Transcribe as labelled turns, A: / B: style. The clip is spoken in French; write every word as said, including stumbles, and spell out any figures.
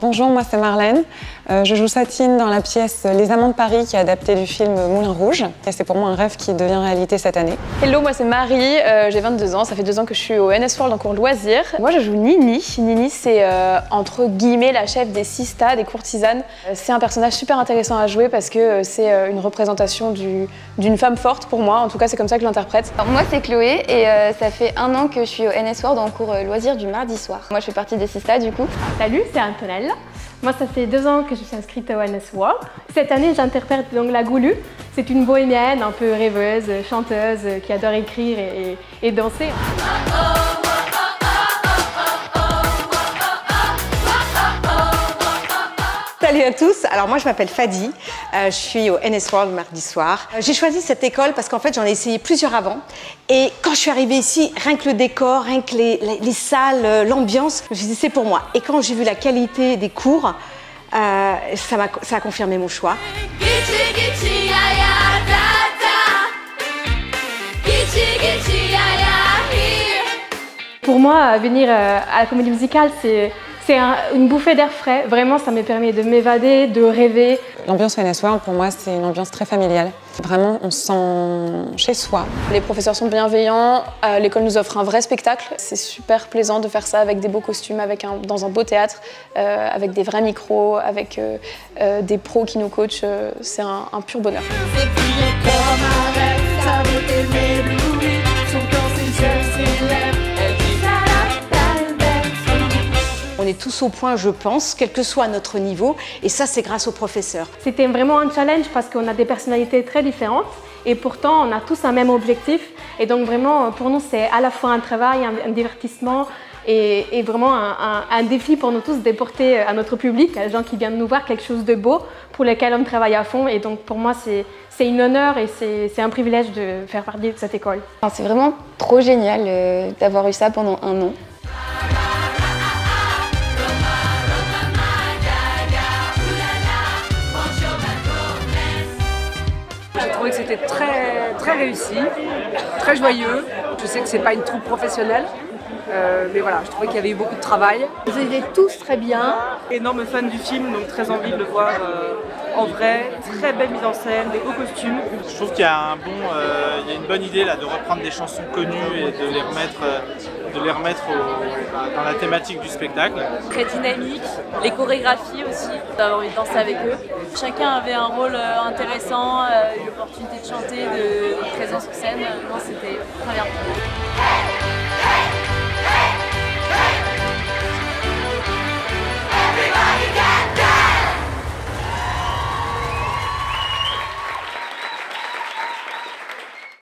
A: Bonjour, moi c'est Marlène. Euh, je joue Satine dans la pièce Les Amants de Paris qui est adaptée du film Moulin Rouge. Et c'est pour moi un rêve qui devient réalité cette année.
B: Hello, moi c'est Marie, euh, j'ai vingt-deux ans, ça fait deux ans que je suis au N S World en cours loisirs. Moi je joue Nini. Nini c'est euh, entre guillemets la chef des Sistas, des courtisanes. C'est un personnage super intéressant à jouer parce que euh, c'est euh, une représentation d'une femme forte pour moi, en tout cas c'est comme ça que je l'interprète.
C: Moi c'est Chloé et euh, ça fait un an que je suis au N S World en cours euh, loisirs du mardi soir. Moi je fais partie des Sistas du coup.
D: Salut, c'est Antonelle. Moi, ça fait deux ans que je suis inscrite au N S World. Cette année, j'interprète donc la Goulue. C'est une bohémienne un peu rêveuse, chanteuse, qui adore écrire et, et, et danser.
E: Salut à tous, alors moi je m'appelle Fadi, euh, je suis au N S World mardi soir. Euh, J'ai choisi cette école parce qu'en fait j'en ai essayé plusieurs avant et quand je suis arrivée ici, rien que le décor, rien que les, les, les salles, l'ambiance, je me suis dit c'est pour moi. Et quand j'ai vu la qualité des cours, euh, ça, a, ça a confirmé mon choix.
D: Pour moi, venir à la comédie musicale, c'est C'est un, une bouffée d'air frais, vraiment ça me permet de m'évader, de rêver.
A: L'ambiance au N S World pour moi c'est une ambiance très familiale. Vraiment on se sent chez soi.
B: Les professeurs sont bienveillants, euh, l'école nous offre un vrai spectacle. C'est super plaisant de faire ça avec des beaux costumes, avec un, dans un beau théâtre, euh, avec des vrais micros, avec euh, euh, des pros qui nous coachent. Euh, c'est un, un pur bonheur.
E: On est tous au point, je pense, quel que soit notre niveau, et ça, c'est grâce aux professeurs.
D: C'était vraiment un challenge parce qu'on a des personnalités très différentes et pourtant, on a tous un même objectif. Et donc vraiment, pour nous, c'est à la fois un travail, un, un divertissement et, et vraiment un, un, un défi pour nous tous de porter à notre public, à les gens qui viennent nous voir, quelque chose de beau pour lequel on travaille à fond. Et donc pour moi, c'est un honneur et c'est un privilège de faire partie de cette école.
C: C'est vraiment trop génial euh, d'avoir eu ça pendant un an.
F: J'ai trouvé que c'était très, très réussi, très joyeux. Je sais que c'est pas une troupe professionnelle, euh, mais voilà, je trouvais qu'il y avait eu beaucoup de travail.
D: Vous étiez tous très bien.
G: Énorme fan du film, donc très envie de le voir euh, en vrai. Très belle mise en scène, des beaux costumes.
H: Je trouve qu'il y a un bon, euh, il y a une bonne idée là de reprendre des chansons connues et de les remettre, euh, de les remettre au, dans la thématique du spectacle.
I: Très dynamique, les chorégraphies aussi, d'avoir envie de danser avec eux. Chacun avait un rôle intéressant, l'opportunité de chanter, de, de présence sur scène, non, c'était très bien.